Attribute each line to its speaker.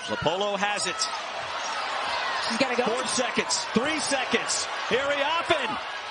Speaker 1: Lapolo has it.
Speaker 2: She's got to go.
Speaker 1: 4 seconds. 3 seconds. Irafen.